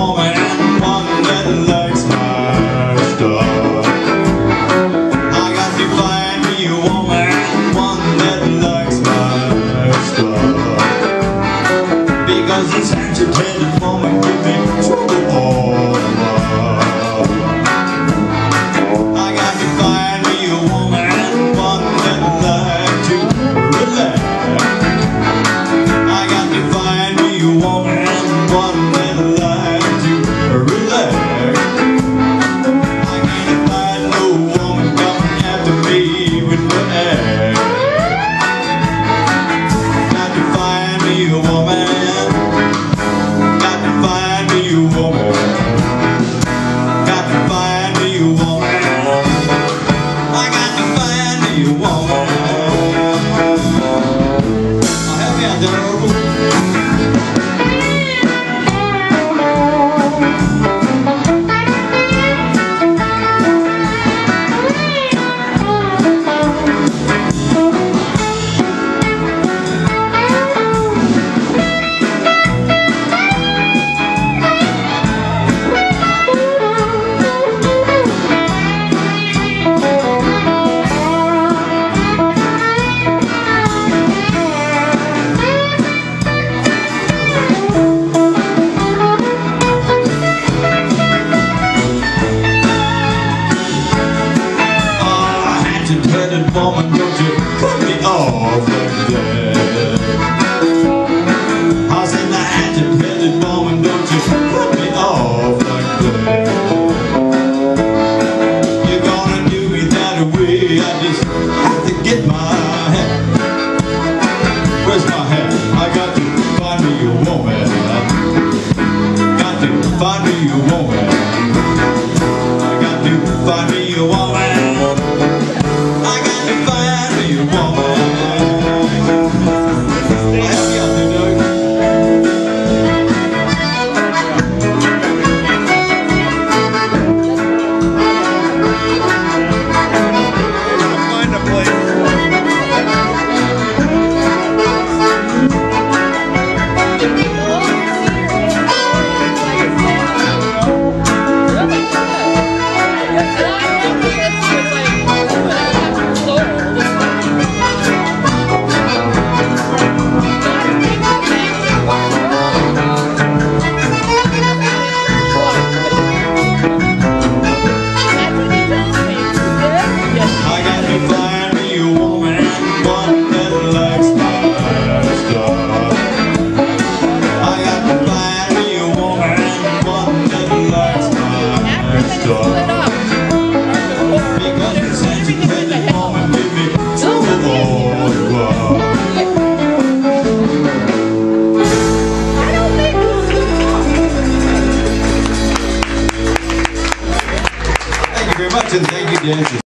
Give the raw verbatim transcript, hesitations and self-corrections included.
woman, one that likes my stuff. I got to find me a woman, one that likes my stuff. Because this agitated woman give me trouble all over. I got to find me a woman, one that likes to relax. I got to find me a woman, one that likes to relax. I can't find no woman coming after me with the axe. Got to find me a woman. Got to find me a woman. Got to find me a woman. I got to find me a woman. Oh, help me out there, Orville. Hatchet-headed woman, don't you cut me off like that. I said, the hatchet-headed woman, don't you cut me off like that. You're gonna do me that way, I just have to get my hat. Where's my hat? I got to find me a woman. Got to find me a woman. I got to find me a woman. Thank you very much, and thank you, dancers.